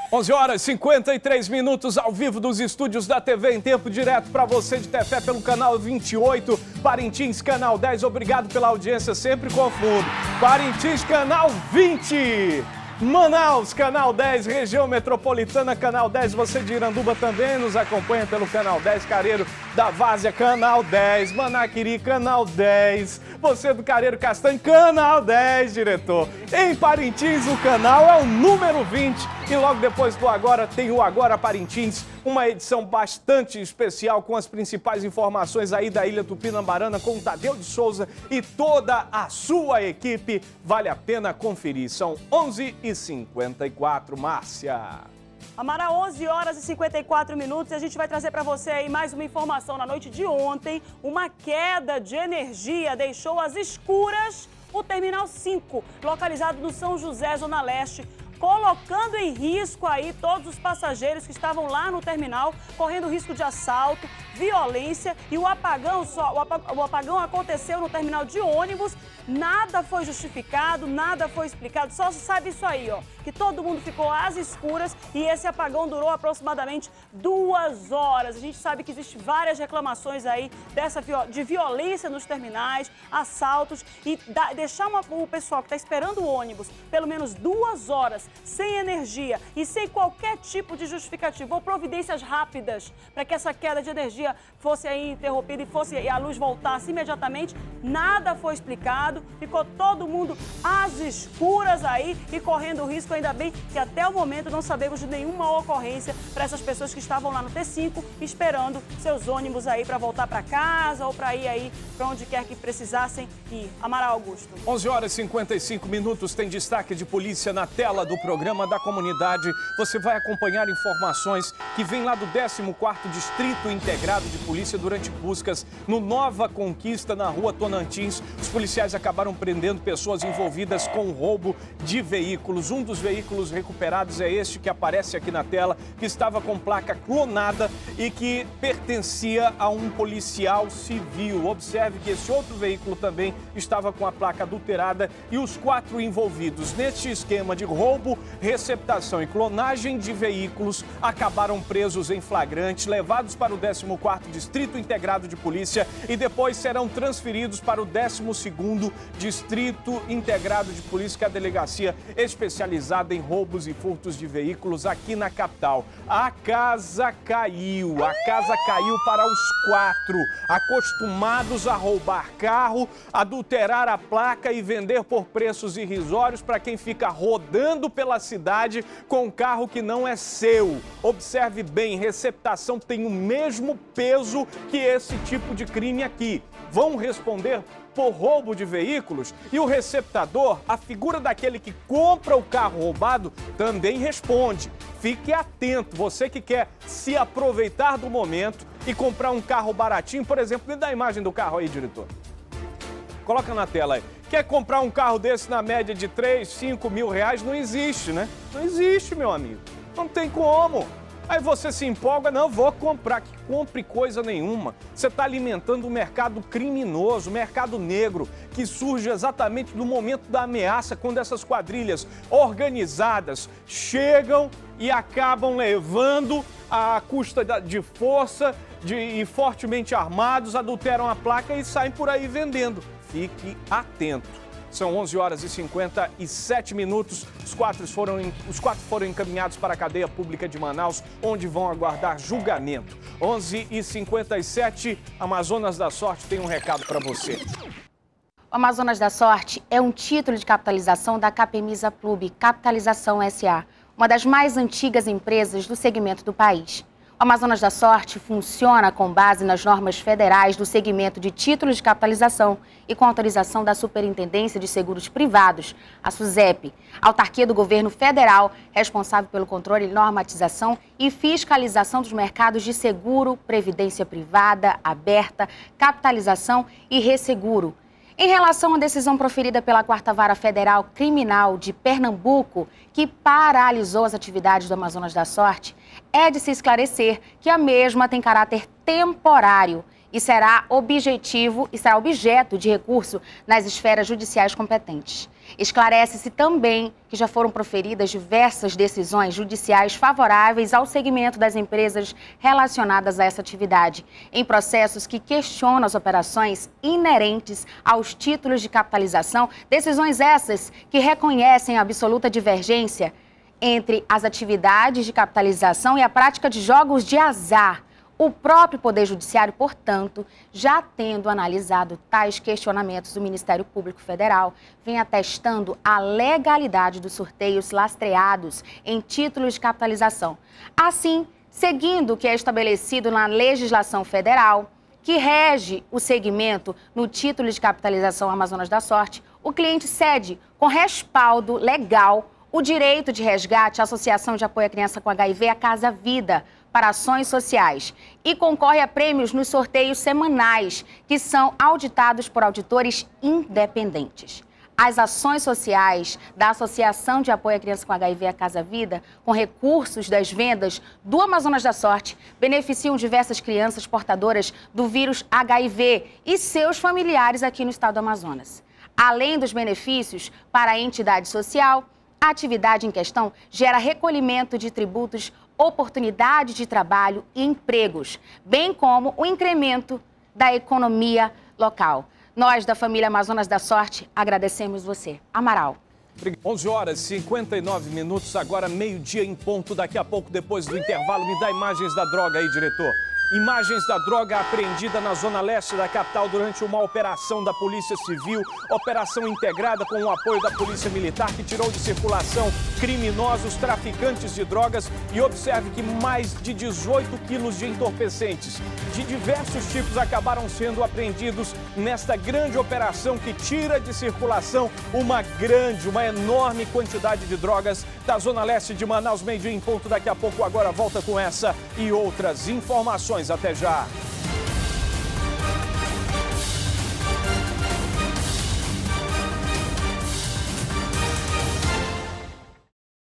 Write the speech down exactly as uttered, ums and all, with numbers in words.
onze horas e cinquenta e três minutos ao vivo dos estúdios da T V em tempo direto para você de Tefé pelo canal vinte e oito, Parintins canal dez. Obrigado pela audiência, sempre confundo. Parintins canal vinte. Manaus, canal dez, região metropolitana, canal dez, você de Iranduba também nos acompanha pelo canal dez, Careiro da Várzea, canal dez, Manaquiri, canal dez, você do Careiro Castanho, canal dez, diretor. Em Parintins, o canal é o número vinte e logo depois do Agora tem o Agora Parintins, uma edição bastante especial com as principais informações aí da Ilha Tupinambarana com o Tadeu de Souza e toda a sua equipe. Vale a pena conferir. São onze e cinquenta e quatro, Márcia. Amara, onze horas e cinquenta e quatro minutos e a gente vai trazer para você aí mais uma informação. Na noite de ontem, uma queda de energia deixou às escuras o Terminal cinco, localizado no São José, Zona Leste, colocando em risco aí todos os passageiros que estavam lá no terminal, correndo risco de assalto, violência, e o apagão, só, o apagão aconteceu no terminal de ônibus. Nada foi justificado, nada foi explicado, só se sabe isso aí, ó, que todo mundo ficou às escuras e esse apagão durou aproximadamente duas horas. A gente sabe que existem várias reclamações aí dessa, de violência nos terminais, assaltos, e da, deixar uma, o pessoal que está esperando o ônibus pelo menos duas horas sem energia e sem qualquer tipo de justificativo ou providências rápidas para que essa queda de energia fosse aí interrompida e fosse e a luz voltasse imediatamente, nada foi explicado. Ficou todo mundo às escuras aí e correndo risco. Ainda bem que até o momento não sabemos de nenhuma ocorrência para essas pessoas que estavam lá no T cinco esperando seus ônibus aí para voltar para casa ou para ir aí para onde quer que precisassem ir. Amaral Augusto. onze horas e cinquenta e cinco minutos, tem destaque de polícia na tela do programa da comunidade. Você vai acompanhar informações que vêm lá do décimo quarto Distrito Integrado de Polícia durante buscas no Nova Conquista, na rua Tonantins. Os policiais acabaram prendendo pessoas envolvidas com roubo de veículos. Um dos veículos recuperados é este que aparece aqui na tela, que estava com placa clonada e que pertencia a um policial civil. Observe que esse outro veículo também estava com a placa adulterada e os quatro envolvidos neste esquema de roubo, receptação e clonagem de veículos acabaram presos em flagrante, levados para o décimo quarto Distrito Integrado de Polícia e depois serão transferidos para o décimo segundo Distrito Integrado de Polícia, que é a delegacia especializada em roubos e furtos de veículos aqui na capital. A casa caiu, a casa caiu para os quatro, acostumados a roubar carro, adulterar a placa e vender por preços irrisórios para quem fica rodando pela cidade com um carro que não é seu. Observe bem, receptação tem o mesmo peso que esse tipo de crime aqui. Vão responder por roubo de veículos e o receptador, a figura daquele que compra o carro roubado, também responde. Fique atento, você que quer se aproveitar do momento e comprar um carro baratinho, por exemplo, me dá a imagem do carro aí, diretor. Coloca na tela aí. Quer comprar um carro desse na média de três, cinco mil reais? Não existe, né? Não existe, meu amigo. Não tem como. Aí você se empolga, não, vou comprar, que compre coisa nenhuma. Você está alimentando um mercado criminoso, mercado negro, que surge exatamente no momento da ameaça, quando essas quadrilhas organizadas chegam e acabam levando à custa de força de, e fortemente armados, adulteram a placa e saem por aí vendendo. Fique atento. São onze horas e cinquenta e sete minutos. Os quatro, foram, os quatro foram encaminhados para a cadeia pública de Manaus, onde vão aguardar julgamento. onze e cinquenta e sete, Amazonas da Sorte tem um recado para você. O Amazonas da Sorte é um título de capitalização da Capemisa Clube Capitalização S A, uma das mais antigas empresas do segmento do país. O Amazonas da Sorte funciona com base nas normas federais do segmento de títulos de capitalização e com autorização da Superintendência de Seguros Privados, a SUSEP, autarquia do governo federal, responsável pelo controle, normatização e fiscalização dos mercados de seguro, previdência privada, aberta, capitalização e resseguro. Em relação à decisão proferida pela Quarta Vara Federal Criminal de Pernambuco, que paralisou as atividades do Amazonas da Sorte, é de se esclarecer que a mesma tem caráter temporário e será objetivo e será objeto de recurso nas esferas judiciais competentes. Esclarece-se também que já foram proferidas diversas decisões judiciais favoráveis ao segmento das empresas relacionadas a essa atividade, em processos que questionam as operações inerentes aos títulos de capitalização, decisões essas que reconhecem a absoluta divergência entre as atividades de capitalização e a prática de jogos de azar. O próprio Poder Judiciário, portanto, já tendo analisado tais questionamentos do Ministério Público Federal, vem atestando a legalidade dos sorteios lastreados em títulos de capitalização. Assim, seguindo o que é estabelecido na legislação federal, que rege o segmento no título de capitalização Amazonas da Sorte, o cliente cede com respaldo legal o direito de resgate à Associação de Apoio à Criança com H I V, a Casa Vida, para ações sociais e concorre a prêmios nos sorteios semanais, que são auditados por auditores independentes. As ações sociais da Associação de Apoio à Criança com H I V, a Casa Vida, com recursos das vendas do Amazonas da Sorte, beneficiam diversas crianças portadoras do vírus H I V e seus familiares aqui no estado do Amazonas. Além dos benefícios para a entidade social, a atividade em questão gera recolhimento de tributos, oportunidades de trabalho e empregos, bem como o incremento da economia local. Nós, da família Amazonas da Sorte, agradecemos você. Amaral. onze horas e cinquenta e nove minutos, agora meio-dia em ponto. Daqui a pouco, depois do intervalo, me dá imagens da droga aí, diretor. Imagens da droga apreendida na zona leste da capital durante uma operação da Polícia Civil, operação integrada com o apoio da Polícia Militar, que tirou de circulação criminosos, traficantes de drogas. E observe que mais de dezoito quilos de entorpecentes de diversos tipos acabaram sendo apreendidos nesta grande operação que tira de circulação uma grande, uma enorme quantidade de drogas da zona leste de Manaus. Meio-dia em ponto, daqui a pouco agora volta com essa e outras informações. Até já!